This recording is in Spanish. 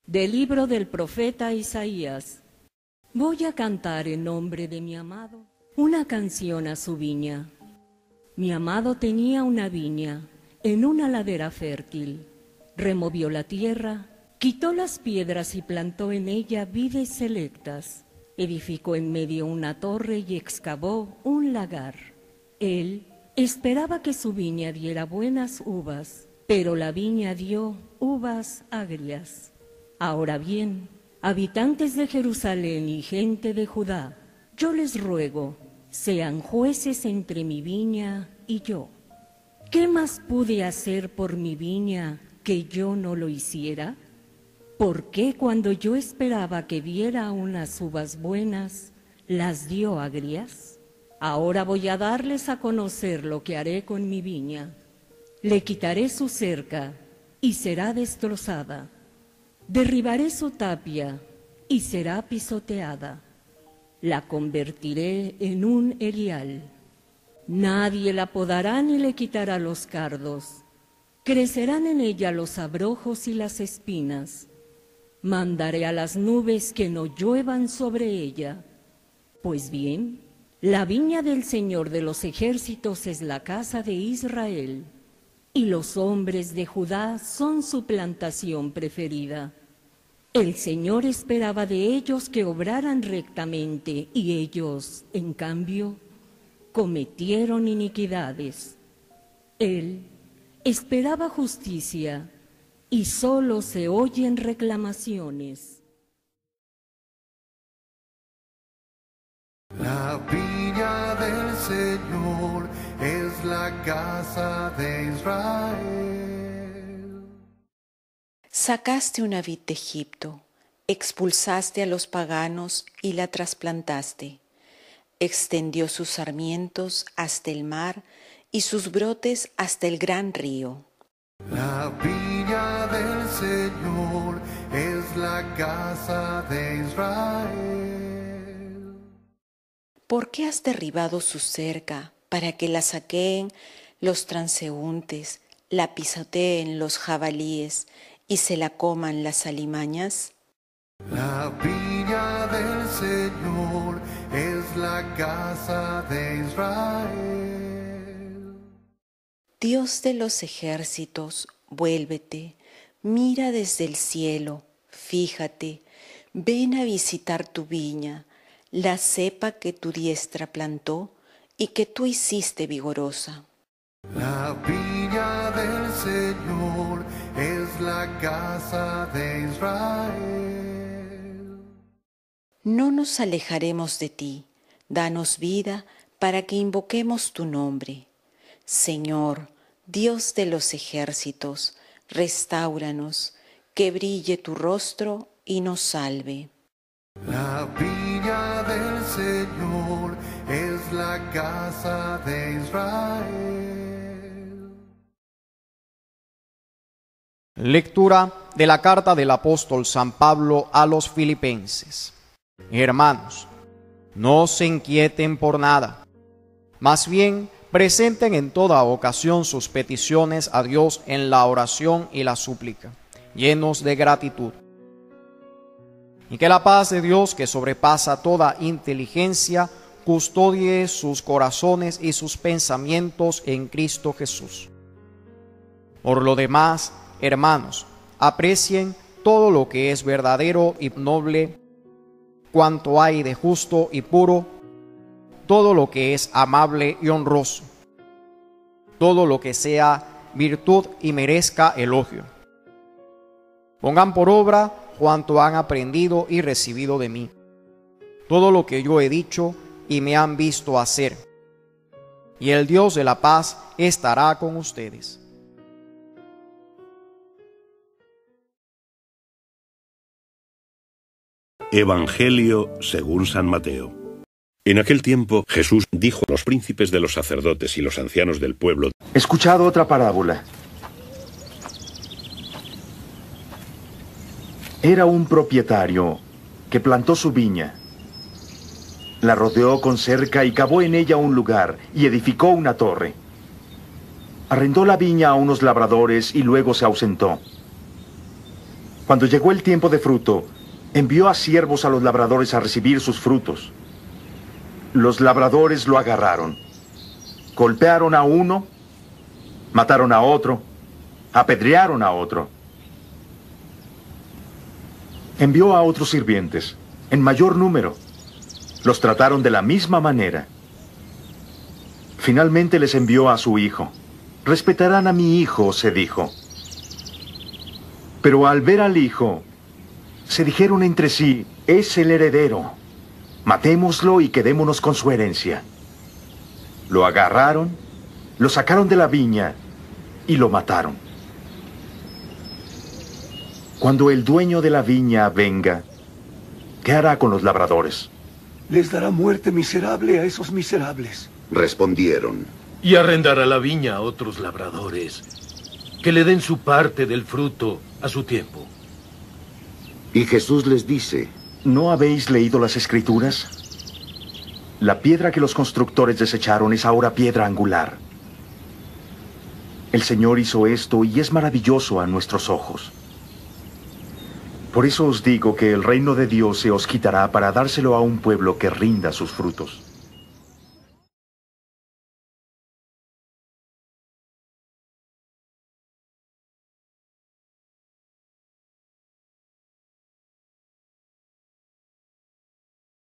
Del libro del profeta Isaías. Voy a cantar en nombre de mi amado una canción a su viña. Mi amado tenía una viña en una ladera fértil. Removió la tierra, quitó las piedras y plantó en ella vides selectas. Edificó en medio una torre y excavó un lagar. Él esperaba que su viña diera buenas uvas, pero la viña dio uvas agrias. Ahora bien, habitantes de Jerusalén y gente de Judá, yo les ruego, sean jueces entre mi viña y yo. ¿Qué más pude hacer por mi viña que yo no lo hiciera? ¿Por qué cuando yo esperaba que diera unas uvas buenas, las dio agrias? Ahora voy a darles a conocer lo que haré con mi viña. Le quitaré su cerca y será destrozada. Derribaré su tapia y será pisoteada. La convertiré en un erial. Nadie la podará ni le quitará los cardos. Crecerán en ella los abrojos y las espinas. Mandaré a las nubes que no lluevan sobre ella. Pues bien, la viña del Señor de los ejércitos es la casa de Israel, y los hombres de Judá son su plantación preferida. El Señor esperaba de ellos que obraran rectamente, y ellos, en cambio, cometieron iniquidades. Él esperaba justicia, y solo se oyen reclamaciones. La viña del Señor es la casa de Israel. Sacaste una vid de Egipto, expulsaste a los paganos y la trasplantaste. Extendió sus sarmientos hasta el mar y sus brotes hasta el gran río. La viña del Señor es la casa de Israel. ¿Por qué has derribado su cerca para que la saqueen los transeúntes, la pisoteen los jabalíes y se la coman las alimañas? La viña del Señor es la casa de Israel. Dios de los ejércitos, vuélvete, mira desde el cielo, fíjate, ven a visitar tu viña, la cepa que tu diestra plantó y que tú hiciste vigorosa. La viña del Señor es la casa de Israel. No nos alejaremos de ti, danos vida para que invoquemos tu nombre. Señor, Dios de los ejércitos, restáuranos, que brille tu rostro y nos salve. La viña del Señor es la casa de Israel. Lectura de la carta del apóstol San Pablo a los Filipenses. Hermanos, no se inquieten por nada, más bien presenten en toda ocasión sus peticiones a Dios en la oración y la súplica, llenos de gratitud. Y que la paz de Dios, que sobrepasa toda inteligencia, custodie sus corazones y sus pensamientos en Cristo Jesús. Por lo demás, hermanos, aprecien todo lo que es verdadero y noble, cuanto hay de justo y puro, todo lo que es amable y honroso, todo lo que sea virtud y merezca elogio. Pongan por obra cuanto han aprendido y recibido de mí, todo lo que yo he dicho y me han visto hacer, y el Dios de la paz estará con ustedes. Evangelio según San Mateo. En aquel tiempo Jesús dijo a los príncipes de los sacerdotes y los ancianos del pueblo: Escuchad otra parábola. Era un propietario que plantó su viña, la rodeó con cerca y cavó en ella un lugar y edificó una torre. Arrendó la viña a unos labradores y luego se ausentó. Cuando llegó el tiempo de fruto, envió a siervos a los labradores a recibir sus frutos. Los labradores lo agarraron, golpearon a uno, mataron a otro, apedrearon a otro. Envió a otros sirvientes, en mayor número. Los trataron de la misma manera. Finalmente les envió a su hijo. Respetarán a mi hijo, se dijo. Pero al ver al hijo, se dijeron entre sí, es el heredero. Matémoslo y quedémonos con su herencia. Lo agarraron, lo sacaron de la viña y lo mataron. Cuando el dueño de la viña venga, ¿qué hará con los labradores? Les dará muerte miserable a esos miserables. Respondieron. Y arrendará la viña a otros labradores, que le den su parte del fruto a su tiempo. Y Jesús les dice, ¿no habéis leído las Escrituras? La piedra que los constructores desecharon es ahora piedra angular. El Señor hizo esto y es maravilloso a nuestros ojos. Por eso os digo que el reino de Dios se os quitará para dárselo a un pueblo que rinda sus frutos.